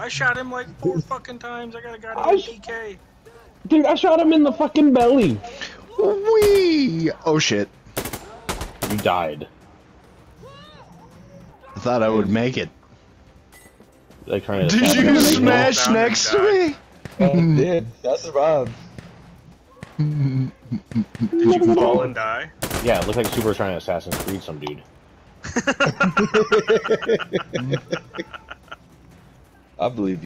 I shot him like 4 fucking times. I got a goddamn PK. Dude, I shot him in the fucking belly. Wee! Oh shit. You died. I thought I would make it. Like trying to Did you smash next to me? I did. I survived. Did you fall and die? Yeah, it looked like Super was trying to Assassin's Creed some dude. I believe you.